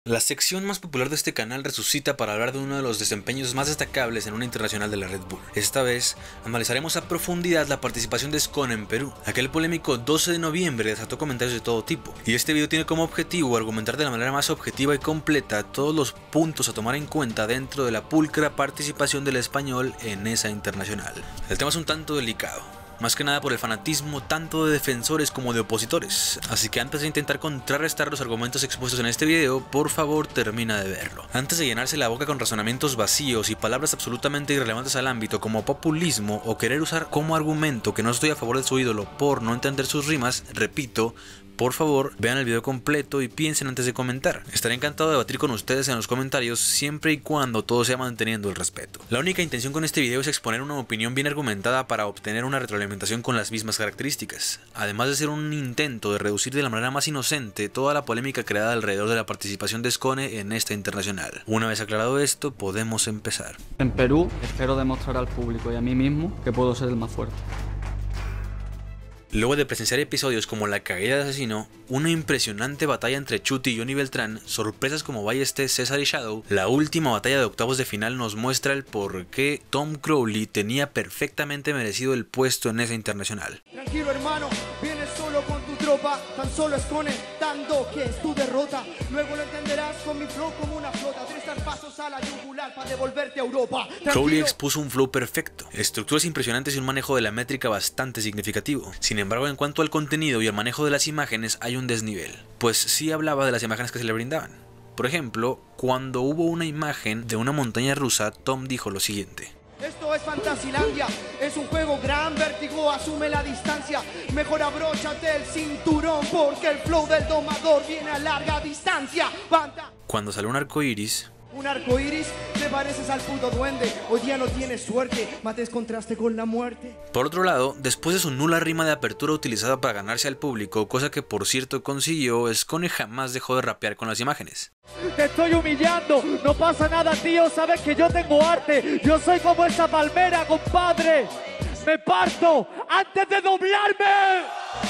La sección más popular de este canal resucita para hablar de uno de los desempeños más destacables en una internacional de la Red Bull. Esta vez, analizaremos a profundidad la participación de Skone en Perú. Aquel polémico 12 de noviembre desató comentarios de todo tipo, y este video tiene como objetivo argumentar de la manera más objetiva y completa todos los puntos a tomar en cuenta dentro de la pulcra participación del español en esa internacional. El tema es un tanto delicado, más que nada por el fanatismo tanto de defensores como de opositores, así que antes de intentar contrarrestar los argumentos expuestos en este video, por favor termina de verlo. Antes de llenarse la boca con razonamientos vacíos y palabras absolutamente irrelevantes al ámbito como populismo o querer usar como argumento que no estoy a favor de su ídolo por no entender sus rimas, repito, por favor, vean el video completo y piensen antes de comentar. Estaré encantado de debatir con ustedes en los comentarios siempre y cuando todo sea manteniendo el respeto. La única intención con este video es exponer una opinión bien argumentada para obtener una retroalimentación con las mismas características, además de ser un intento de reducir de la manera más inocente toda la polémica creada alrededor de la participación de Skone en esta internacional. Una vez aclarado esto, podemos empezar. En Perú espero demostrar al público y a mí mismo que puedo ser el más fuerte. Luego de presenciar episodios como la caída de Asesino, una impresionante batalla entre Chuty y Johnny Beltrán, sorpresas como Ballestés, César y Shadow, la última batalla de octavos de final nos muestra el por qué Tom Crowley tenía perfectamente merecido el puesto en esa internacional. Tranquilo hermano, vienes solo con tu tropa, tan solo Skone dando que es tu derrota. Luego lo entenderás con mi flow como una flota, 3 pasos a la yugular para devolverte a Europa. Crowley expuso un flow perfecto, estructuras impresionantes y un manejo de la métrica bastante significativo. Sin embargo, en cuanto al contenido y al manejo de las imágenes hay un desnivel, pues sí hablaba de las imágenes que se le brindaban. Por ejemplo, cuando hubo una imagen de una montaña rusa, Tom dijo lo siguiente: esto es Fantasilandia, es un juego gran vértigo, asume la distancia. Mejor abróchate el cinturón porque el flow del domador viene a larga distancia. Cuando salió un arco iris, un arco iris, te pareces al puto duende. Hoy día no tienes suerte, mates contraste con la muerte. Por otro lado, después de su nula rima de apertura utilizada para ganarse al público, cosa que por cierto consiguió, Skone jamás dejó de rapear con las imágenes. Te estoy humillando, no pasa nada tío, sabes que yo tengo arte. Yo soy como esa palmera, compadre. Me parto antes de doblarme.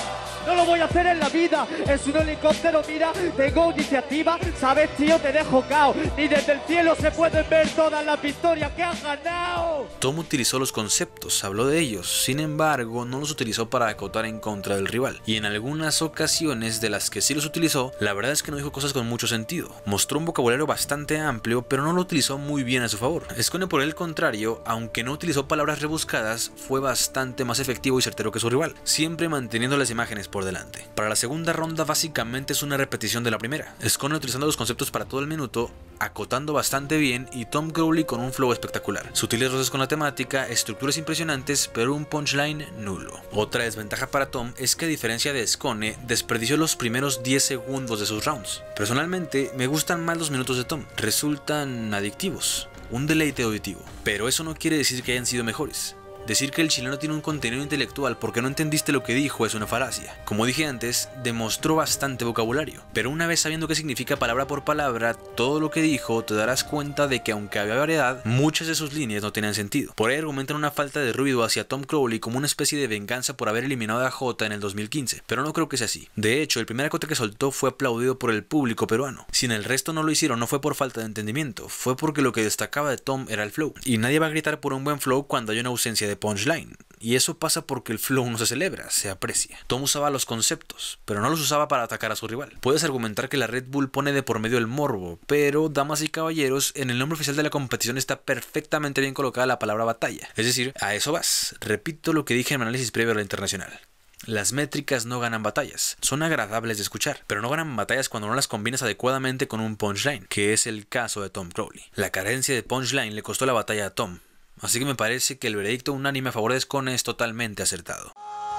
No lo voy a hacer en la vida, es un helicóptero, mira, tengo iniciativa, sabes tío, te dejo cao, ni desde el cielo se pueden ver todas las victorias que has ganado. Tom utilizó los conceptos, habló de ellos, sin embargo no los utilizó para acotar en contra del rival, y en algunas ocasiones de las que sí los utilizó, la verdad es que no dijo cosas con mucho sentido. Mostró un vocabulario bastante amplio, pero no lo utilizó muy bien a su favor. Skone, por el contrario, aunque no utilizó palabras rebuscadas, fue bastante más efectivo y certero que su rival, siempre manteniendo las imágenes por delante. Para la segunda ronda básicamente es una repetición de la primera, Skone utilizando los conceptos para todo el minuto, acotando bastante bien, y Tom Crowley con un flow espectacular, sutiles roces con la temática, estructuras impresionantes pero un punchline nulo. Otra desventaja para Tom es que a diferencia de Skone, desperdició los primeros 10 segundos de sus rounds. Personalmente me gustan más los minutos de Tom, resultan adictivos, un deleite auditivo, pero eso no quiere decir que hayan sido mejores. Decir que el chileno tiene un contenido intelectual porque no entendiste lo que dijo es una falacia. Como dije antes, demostró bastante vocabulario, pero una vez sabiendo qué significa palabra por palabra todo lo que dijo, te darás cuenta de que aunque había variedad, muchas de sus líneas no tenían sentido. Por ahí argumentan una falta de ruido hacia Tom Crowley como una especie de venganza por haber eliminado a Jota en el 2015, pero no creo que sea así. De hecho, el primer acote que soltó fue aplaudido por el público peruano. Si en el resto no lo hicieron, no fue por falta de entendimiento, fue porque lo que destacaba de Tom era el flow, y nadie va a gritar por un buen flow cuando hay una ausencia de punchline, y eso pasa porque el flow no se celebra, se aprecia. Tom usaba los conceptos, pero no los usaba para atacar a su rival. Puedes argumentar que la Red Bull pone de por medio el morbo, pero damas y caballeros, en el nombre oficial de la competición está perfectamente bien colocada la palabra batalla, es decir, a eso vas. Repito lo que dije en mi análisis previo a la internacional. Las métricas no ganan batallas, son agradables de escuchar, pero no ganan batallas cuando no las combinas adecuadamente con un punchline, que es el caso de Tom Crowley. La carencia de punchline le costó la batalla a Tom, así que me parece que el veredicto unánime a favor de Skone es totalmente acertado.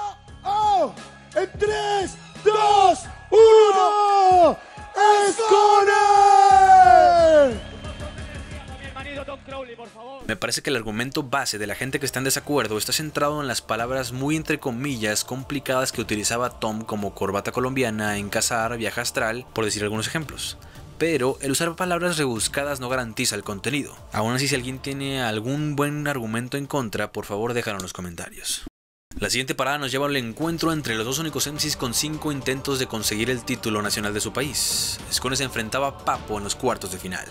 ¡Oh! ¡En 3, 2, 1! ¡Skone! Me parece que el argumento base de la gente que está en desacuerdo está centrado en las palabras muy entre comillas complicadas que utilizaba Tom, como corbata colombiana, encasar, viaje astral, por decir algunos ejemplos. Pero el usar palabras rebuscadas no garantiza el contenido. Aún así, si alguien tiene algún buen argumento en contra, por favor déjalo en los comentarios. La siguiente parada nos lleva al encuentro entre los dos únicos MCs con 5 intentos de conseguir el título nacional de su país. Skone se enfrentaba a Papo en los cuartos de final.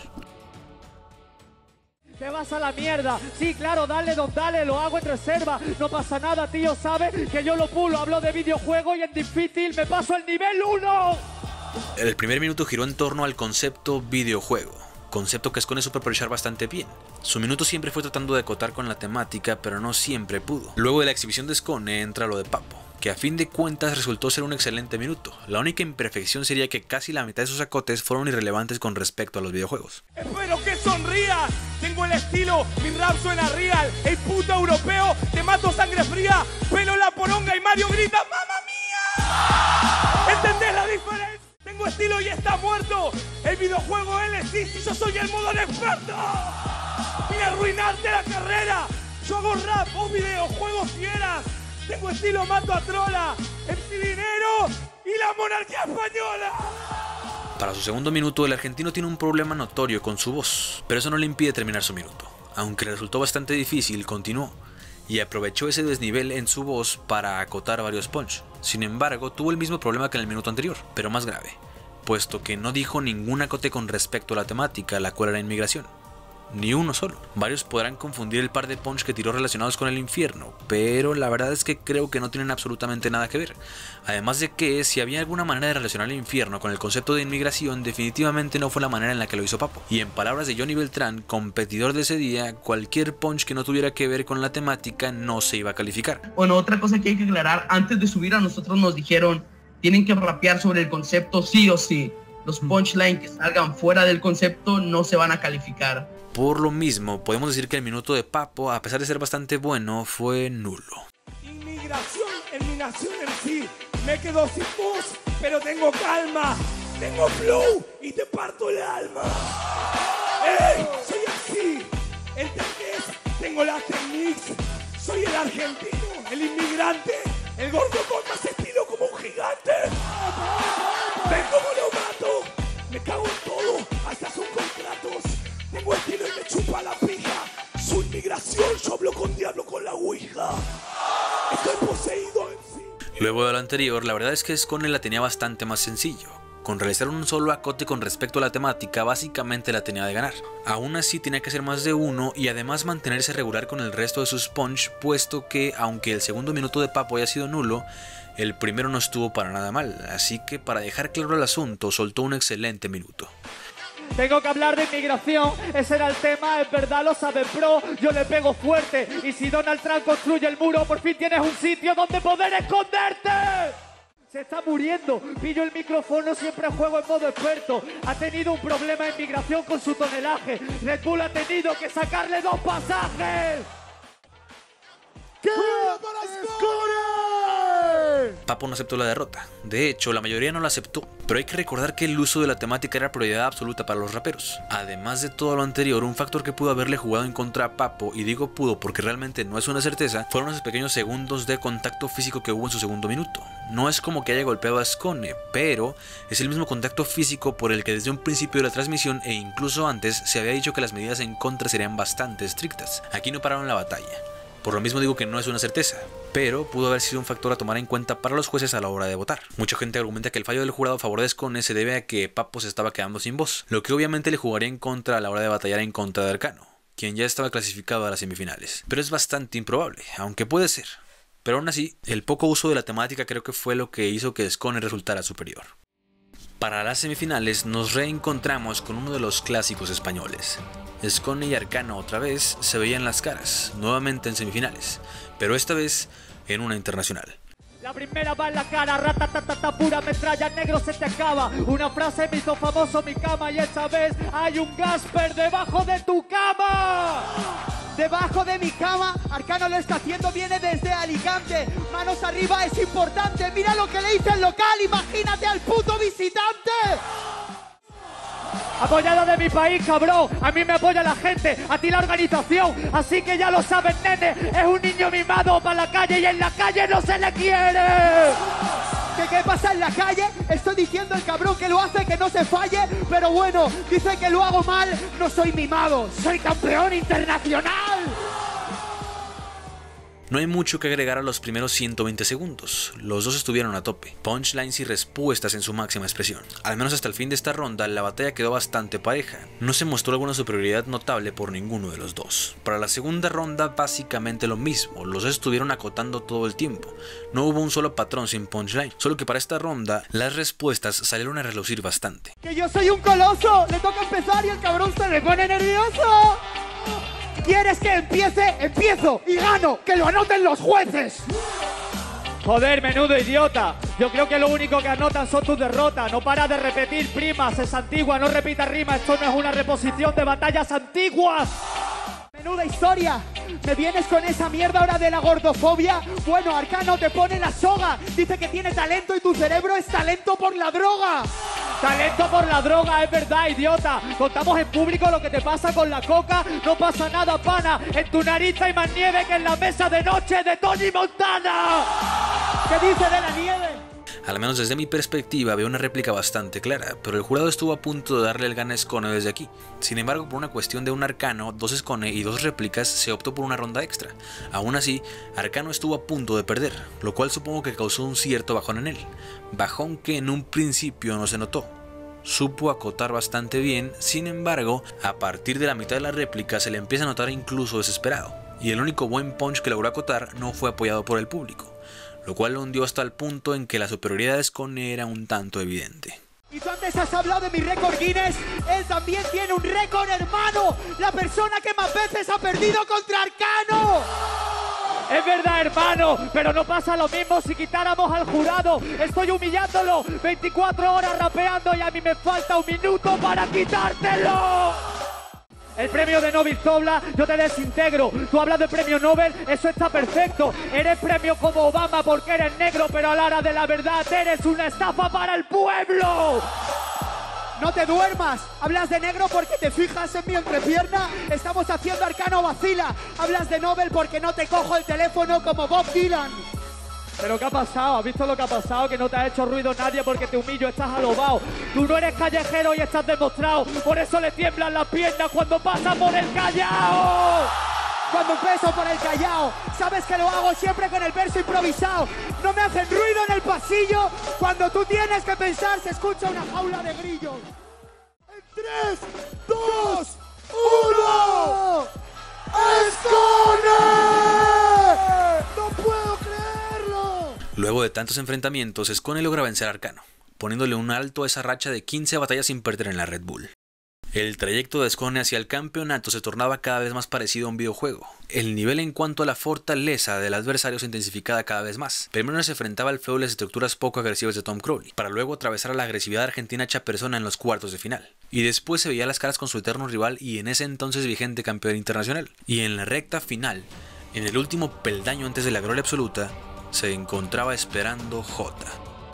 Te vas a la mierda. Sí, claro, dale, don, dale, lo hago en reserva. No pasa nada, tío, ¿sabes? Que yo lo pulo, hablo de videojuego y en difícil me paso el nivel 1. El primer minuto giró en torno al concepto videojuego, concepto que Skone supo aprovechar bastante bien. Su minuto siempre fue tratando de acotar con la temática, pero no siempre pudo. Luego de la exhibición de Skone entra lo de Papo, que a fin de cuentas resultó ser un excelente minuto. La única imperfección sería que casi la mitad de sus acotes fueron irrelevantes con respecto a los videojuegos. Espero que sonrías. Tengo el estilo, mi rap suena real. El puto europeo, te mato sangre fría. Pelo en la poronga y Mario grita ¡Mamma mía! ¿Entendés la diferencia? Tengo estilo y está muerto. El videojuego él existe y yo soy el modo experto. Vine a arruinarte la carrera. Yo hago rap, vos videojuegos fieras. Tengo estilo, mato a trola. MC Dinero y la monarquía española. Para su segundo minuto, el argentino tiene un problema notorio con su voz, pero eso no le impide terminar su minuto. Aunque le resultó bastante difícil, continuó y aprovechó ese desnivel en su voz para acotar varios punch. Sin embargo, tuvo el mismo problema que en el minuto anterior, pero más grave, puesto que no dijo ningún acote con respecto a la temática, la cual era inmigración. Ni uno solo. Varios podrán confundir el par de punch que tiró relacionados con el infierno, pero la verdad es que creo que no tienen absolutamente nada que ver. Además de que si había alguna manera de relacionar el infierno con el concepto de inmigración, definitivamente no fue la manera en la que lo hizo Papo. Y en palabras de Johnny Beltrán, competidor de ese día, cualquier punch que no tuviera que ver con la temática no se iba a calificar. Bueno, otra cosa que hay que aclarar, antes de subir a nosotros nos dijeron, tienen que rapear sobre el concepto sí o sí. Los punchlines que salgan fuera del concepto no se van a calificar. Por lo mismo, podemos decir que el minuto de Papo, a pesar de ser bastante bueno, fue nulo. Inmigración en mi nación en sí. Me quedo sin voz, pero tengo calma. Tengo flow y te parto el alma. ¡Ey! Soy así. ¿Entendés? Tengo la técnica. Soy el argentino, el inmigrante, el gordo con más estilo como un gigante. ¿Ven cómo lo mato? Me cago en todo, hasta sus contratos. Tengo estilo y me chupa la pija. Su inmigración, yo hablo con diablo con la ouija. Estoy poseído en sí. Luego de lo anterior, la verdad es que Skone la tenía bastante más sencillo. Con realizar un solo acote con respecto a la temática, básicamente la tenía de ganar. Aún así tenía que ser más de uno y además mantenerse regular con el resto de sus punch, puesto que, aunque el segundo minuto de Papo haya sido nulo, el primero no estuvo para nada mal, así que para dejar claro el asunto, soltó un excelente minuto. Tengo que hablar de inmigración, ese era el tema, es verdad, lo sabe pro, yo le pego fuerte. Y si Donald Trump construye el muro, por fin tienes un sitio donde poder esconderte. Se está muriendo, pillo el micrófono, siempre juego en modo experto. Ha tenido un problema de inmigración con su tonelaje. Red Bull ha tenido que sacarle 2 pasajes. ¿Qué? Papo no aceptó la derrota. De hecho, la mayoría no la aceptó, pero hay que recordar que el uso de la temática era prioridad absoluta para los raperos. Además de todo lo anterior, un factor que pudo haberle jugado en contra a Papo, y digo pudo porque realmente no es una certeza, fueron esos pequeños segundos de contacto físico que hubo en su segundo minuto. No es como que haya golpeado a Skone, pero es el mismo contacto físico por el que desde un principio de la transmisión e incluso antes se había dicho que las medidas en contra serían bastante estrictas. Aquí no pararon la batalla. Por lo mismo digo que no es una certeza, pero pudo haber sido un factor a tomar en cuenta para los jueces a la hora de votar. Mucha gente argumenta que el fallo del jurado a favor de Skone se debe a que Papo se estaba quedando sin voz, lo que obviamente le jugaría en contra a la hora de batallar en contra de Arcano, quien ya estaba clasificado a las semifinales. Pero es bastante improbable, aunque puede ser. Pero aún así, el poco uso de la temática creo que fue lo que hizo que Skone resultara superior. Para las semifinales nos reencontramos con uno de los clásicos españoles. Skone y Arcano otra vez se veían las caras, nuevamente en semifinales, pero esta vez en una internacional. La primera va en la cara, ratatatata, pura metralla, negro se te acaba. Una frase me hizo famoso mi cama y esta vez hay un Gasper debajo de tu cama. Debajo de mi cama, Arcano lo está haciendo, viene desde Alicante. Manos arriba, es importante, mira lo que le hice el local, imagínate al puto visitante. Apoyado de mi país, cabrón. A mí me apoya la gente, a ti la organización. Así que ya lo sabes, nene. Es un niño mimado para la calle y en la calle no se le quiere. ¿Qué pasa en la calle? Estoy diciendo el cabrón que lo hace, que no se falle. Pero bueno, dice que lo hago mal. No soy mimado, soy campeón internacional. No hay mucho que agregar a los primeros 120 segundos, los dos estuvieron a tope, punchlines y respuestas en su máxima expresión. Al menos hasta el fin de esta ronda, la batalla quedó bastante pareja, no se mostró alguna superioridad notable por ninguno de los dos. Para la segunda ronda básicamente lo mismo, los dos estuvieron acotando todo el tiempo, no hubo un solo patrón sin punchline, solo que para esta ronda las respuestas salieron a relucir bastante. ¡Que yo soy un coloso! ¡Le toca empezar y el cabrón se le pone nervioso! ¿Quieres que empiece? ¡Empiezo! ¡Y gano! ¡Que lo anoten los jueces! Joder, menudo idiota. Yo creo que lo único que anotan son tus derrotas. No para de repetir primas, es antigua, no repita rima. Esto no es una reposición de batallas antiguas. Menuda historia. ¿Me vienes con esa mierda ahora de la gordofobia? Bueno, Arcano te pone la soga. Dice que tiene talento y tu cerebro es talento por la droga. Talento por la droga, es verdad, idiota. Contamos en público lo que te pasa con la coca. No pasa nada, pana. En tu nariz hay más nieve que en la mesa de noche de Tony Montana. ¿Qué dice de la nieve? Al menos desde mi perspectiva veo una réplica bastante clara, pero el jurado estuvo a punto de darle el gane a Skone desde aquí. Sin embargo, por una cuestión de un Arcano, 2 Skone y 2 réplicas, se optó por una ronda extra. Aún así, Arcano estuvo a punto de perder, lo cual supongo que causó un cierto bajón en él. Bajón que en un principio no se notó. Supo acotar bastante bien, sin embargo, a partir de la mitad de la réplica se le empieza a notar incluso desesperado. Y el único buen punch que logró acotar no fue apoyado por el público, lo cual lo hundió hasta el punto en que la superioridad de Skone era un tanto evidente. Y tú antes has hablado de mi récord Guinness, él también tiene un récord, hermano. La persona que más veces ha perdido contra Arcano. Es verdad, hermano, pero no pasa lo mismo si quitáramos al jurado. Estoy humillándolo, 24 horas rapeando y a mí me falta un minuto para quitártelo. El premio de Nobel Zobla, yo te desintegro. Tú hablas de premio Nobel, eso está perfecto. Eres premio como Obama porque eres negro, pero a la hora de la verdad eres una estafa para el pueblo. No te duermas. Hablas de negro porque te fijas en mi entrepierna. Estamos haciendo Arcano vacila. Hablas de Nobel porque no te cojo el teléfono como Bob Dylan. ¿Pero qué ha pasado? ¿Has visto lo que ha pasado? Que no te ha hecho ruido nadie porque te humillo, estás alobado. Tú no eres callejero y estás demostrado. Por eso le tiemblan las piernas cuando pasa por el Callao. Cuando peso por el Callao, sabes que lo hago siempre con el verso improvisado. No me hacen ruido en el pasillo. Cuando tú tienes que pensar se escucha una jaula de grillos. En 3, 2, 1... ¡Skone! ¡No puedo creerlo! Luego de tantos enfrentamientos, Skone logra vencer a Arcano, poniéndole un alto a esa racha de 15 batallas sin perder en la Red Bull. El trayecto de Skone hacia el campeonato se tornaba cada vez más parecido a un videojuego. El nivel en cuanto a la fortaleza del adversario se intensificaba cada vez más. Primero se enfrentaba al feo de las estructuras poco agresivas de Tom Crowley, para luego atravesar a la agresividad argentina hecha persona en los cuartos de final. Y después se veía las caras con su eterno rival y en ese entonces vigente campeón internacional. Y en la recta final, en el último peldaño antes de la gloria absoluta, se encontraba esperando Jota.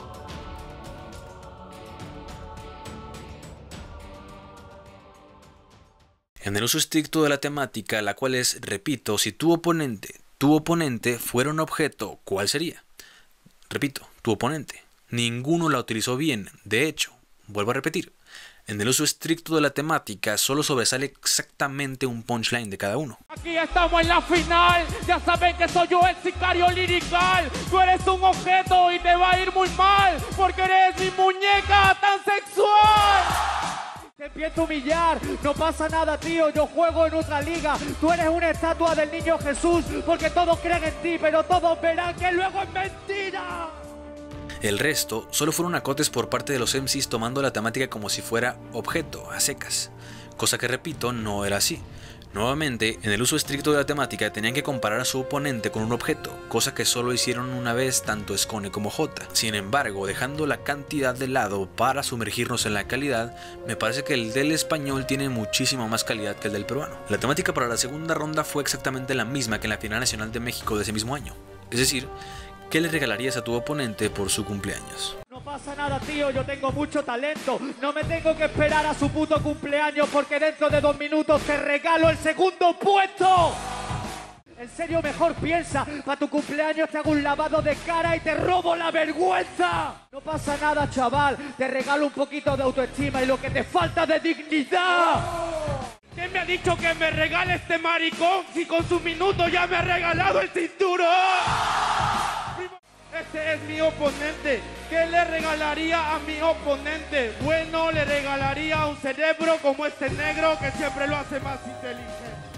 En el uso estricto de la temática, la cual es, repito, si tu oponente fuera un objeto, ¿cuál sería? Repito, tu oponente. Ninguno la utilizó bien. De hecho, vuelvo a repetir, en el uso estricto de la temática solo sobresale exactamente un punchline de cada uno. Aquí estamos en la final, ya saben que soy yo el sicario lirical. Tú eres un objeto y te va a ir muy mal, porque eres mi muñeca tan sexual. Te empiezo a humillar, no pasa nada, tío, yo juego en otra liga. Tú eres una estatua del niño Jesús, porque todos creen en ti, pero todos verán que luego es mentira. El resto solo fueron acotes por parte de los MCs tomando la temática como si fuera objeto, a secas. Cosa que, repito, no era así. Nuevamente, en el uso estricto de la temática tenían que comparar a su oponente con un objeto, cosa que solo hicieron una vez tanto Skone como Jota. Sin embargo, dejando la cantidad de lado para sumergirnos en la calidad, me parece que el del español tiene muchísima más calidad que el del peruano. La temática para la segunda ronda fue exactamente la misma que en la final nacional de México de ese mismo año. Es decir, ¿qué le regalarías a tu oponente por su cumpleaños? No pasa nada, tío, yo tengo mucho talento. No me tengo que esperar a su puto cumpleaños porque dentro de 2 minutos te regalo el segundo puesto. En serio, mejor piensa. Para tu cumpleaños te hago un lavado de cara y te robo la vergüenza. No pasa nada, chaval. Te regalo un poquito de autoestima y lo que te falta de dignidad. ¿Quién me ha dicho que me regale este maricón si con sus minutos ya me ha regalado el cinturón? Este es mi oponente. ¿Qué le regalaría a mi oponente? Bueno, le regalaría un cerebro como este negro que siempre lo hace más inteligente.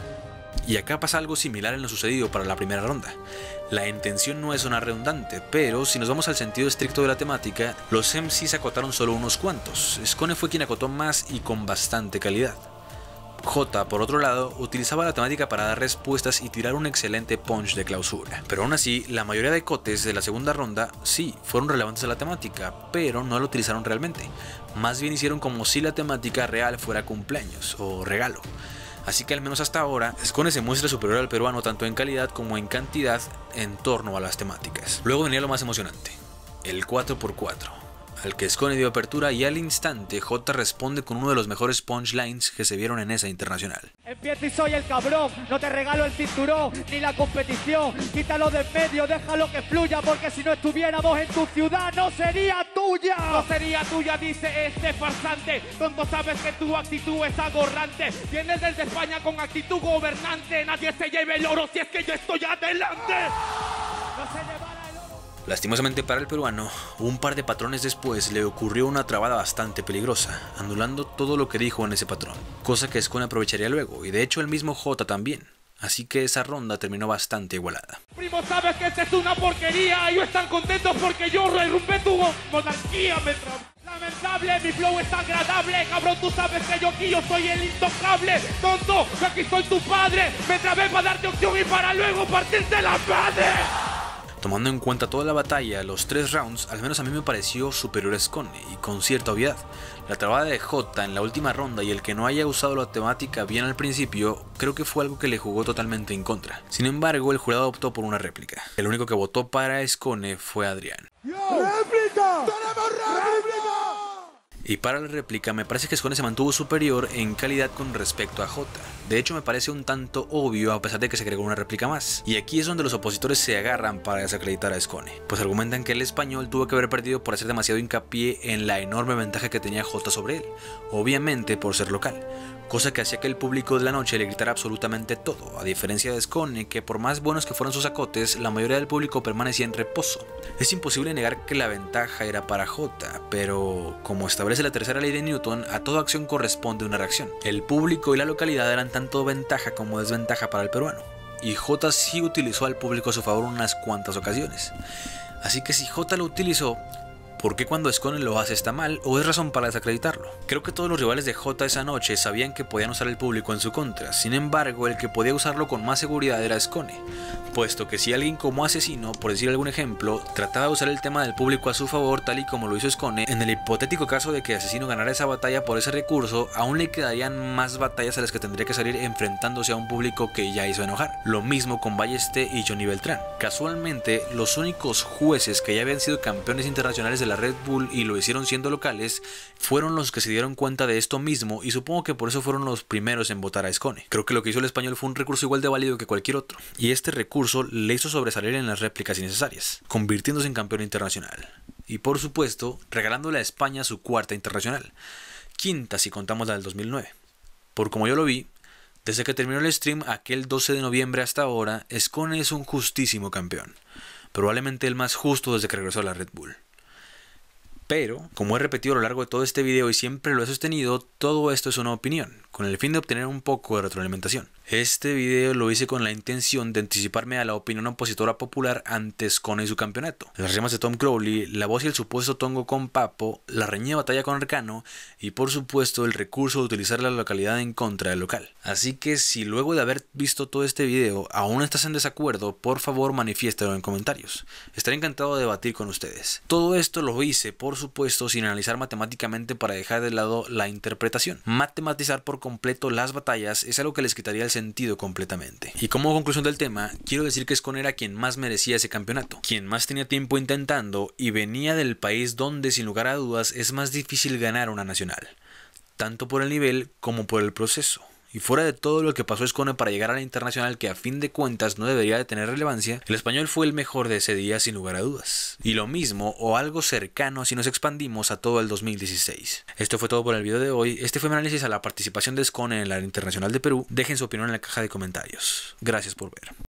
Y acá pasa algo similar en lo sucedido para la primera ronda. La intención no es sonar redundante, pero si nos vamos al sentido estricto de la temática, los MCs acotaron solo unos cuantos. Skone fue quien acotó más y con bastante calidad. Jota, por otro lado, utilizaba la temática para dar respuestas y tirar un excelente punch de clausura. Pero aún así, la mayoría de cotes de la segunda ronda sí fueron relevantes a la temática, pero no lo utilizaron realmente. Más bien hicieron como si la temática real fuera cumpleaños o regalo. Así que al menos hasta ahora, Skone se muestra superior al peruano tanto en calidad como en cantidad en torno a las temáticas. Luego venía lo más emocionante, el 4x4. Al que Skone dio apertura y al instante Jota responde con uno de los mejores punchlines que se vieron en esa internacional. Empiezo y soy el cabrón, no te regalo el cinturón ni la competición. Quítalo de en medio, déjalo que fluya, porque si no estuviéramos en tu ciudad no sería tuya. No sería tuya, dice este farsante. Tonto, sabes que tu actitud es agorrante. Vienes desde España con actitud gobernante. Nadie se lleve el oro si es que yo estoy adelante. No se llevará el oro. Lastimosamente para el peruano, un par de patrones después le ocurrió una trabada bastante peligrosa, anulando todo lo que dijo en ese patrón, cosa que Skone aprovecharía luego, y de hecho el mismo Jota también. Así que esa ronda terminó bastante igualada. Primo, sabes que esta es una porquería. Ellos están contentos porque yo derrumbé tu monarquía, lamentable, mi flow es agradable. Cabrón, tú sabes que yo soy el intocable. Tonto, que aquí soy tu padre. Me trabé para darte opción y para luego partirte la madre. Tomando en cuenta toda la batalla, los 3 rounds, al menos a mí me pareció superior a Skone, y con cierta obviedad. La trabada de Jota en la última ronda y el que no haya usado la temática bien al principio, creo que fue algo que le jugó totalmente en contra. Sin embargo, el jurado optó por una réplica. El único que votó para Skone fue Adrián. ¡Réplica! ¡Tenemos réplica! Y para la réplica me parece que Skone se mantuvo superior en calidad con respecto a Jota. De hecho me parece un tanto obvio a pesar de que se agregó una réplica más. Y aquí es donde los opositores se agarran para desacreditar a Skone, pues argumentan que el español tuvo que haber perdido por hacer demasiado hincapié en la enorme ventaja que tenía Jota sobre él, obviamente por ser local, cosa que hacía que el público de la noche le gritara absolutamente todo, a diferencia de Skone, que por más buenos que fueran sus acotes, la mayoría del público permanecía en reposo. Es imposible negar que la ventaja era para Jota, pero como establece la tercera ley de Newton, a toda acción corresponde una reacción. El público y la localidad eran tanto ventaja como desventaja para el peruano, y Jota sí utilizó al público a su favor unas cuantas ocasiones. Así que si Jota lo utilizó, ¿por qué cuando Skone lo hace está mal o es razón para desacreditarlo? Creo que todos los rivales de Jota esa noche sabían que podían usar el público en su contra, sin embargo el que podía usarlo con más seguridad era Skone, puesto que si alguien como Asesino, por decir algún ejemplo, trataba de usar el tema del público a su favor tal y como lo hizo Skone, en el hipotético caso de que Asesino ganara esa batalla por ese recurso, aún le quedarían más batallas a las que tendría que salir enfrentándose a un público que ya hizo enojar. Lo mismo con Balleste y Johnny Beltrán. Casualmente, los únicos jueces que ya habían sido campeones internacionales de la Red Bull y lo hicieron siendo locales fueron los que se dieron cuenta de esto mismo, y supongo que por eso fueron los primeros en votar a Skone. Creo que lo que hizo el español fue un recurso igual de válido que cualquier otro, y este recurso le hizo sobresalir en las réplicas innecesarias, convirtiéndose en campeón internacional, y por supuesto regalándole a España su cuarta internacional, quinta si contamos la del 2009. Por como yo lo vi, desde que terminó el stream aquel 12 de noviembre hasta ahora, Skone es un justísimo campeón, probablemente el más justo desde que regresó a la Red Bull. Pero, como he repetido a lo largo de todo este video y siempre lo he sostenido, todo esto es una opinión, con el fin de obtener un poco de retroalimentación. Este video lo hice con la intención de anticiparme a la opinión opositora popular ante Skone y su campeonato, las rimas de Tom Crowley, la voz y el supuesto tongo con Papo, la reñida batalla con Arcano y por supuesto el recurso de utilizar la localidad en contra del local. Así que si luego de haber visto todo este video aún estás en desacuerdo, por favor manifiéstalo en comentarios. Estaré encantado de debatir con ustedes. Todo esto lo hice por supuesto sin analizar matemáticamente para dejar de lado la interpretación. Matematizar por completo las batallas es algo que les quitaría el sentido completamente. Y como conclusión del tema, quiero decir que Skone era quien más merecía ese campeonato, quien más tenía tiempo intentando y venía del país donde sin lugar a dudas es más difícil ganar una nacional, tanto por el nivel como por el proceso. Y fuera de todo lo que pasó Scone para llegar a la internacional, que a fin de cuentas no debería de tener relevancia, el español fue el mejor de ese día sin lugar a dudas. Y lo mismo o algo cercano si nos expandimos a todo el 2016. Esto fue todo por el video de hoy. Este fue mi análisis a la participación de Scone en la Internacional de Perú. Dejen su opinión en la caja de comentarios. Gracias por ver.